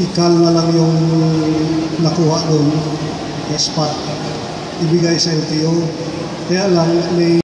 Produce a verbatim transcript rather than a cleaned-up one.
ikal na lang yung nakuha doon, spot, ibigay sa L T O. Kaya lang may